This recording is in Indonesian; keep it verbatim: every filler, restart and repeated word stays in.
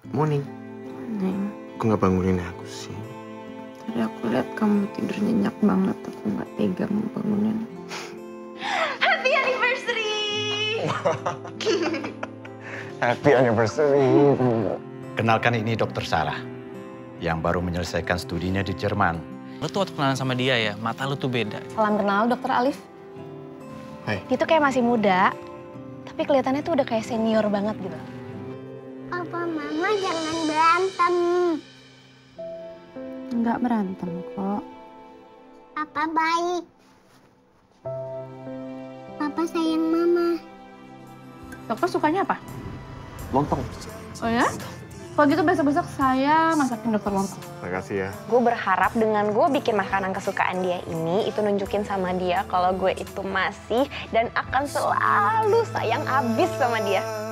Morning. Neng, Kok nggak bangunin aku sih? tadi aku lihat kamu tidur nyenyak banget, aku nggak tega mau bangunin. Happy anniversary! Happy anniversary. Kenalkan ini dokter Sarah, yang baru menyelesaikan studinya di Jerman. Lo tuh waktu kenalan sama dia ya, mata lo tuh beda. Salam kenal, dokter Alif. Hai. Dia tuh kayak masih muda, tapi kelihatannya tuh udah kayak senior banget gitu. Papa, Mama jangan berantem. Nggak berantem kok. Papa baik. Papa sayang Mama. Dokter sukanya apa? Lontong. Oh ya? Kalau gitu besok-besok saya masakin dokter lontong. Makasih ya. Gue berharap dengan gue bikin makanan kesukaan dia ini, itu nunjukin sama dia kalau gue itu masih dan akan selalu sayang abis sama dia.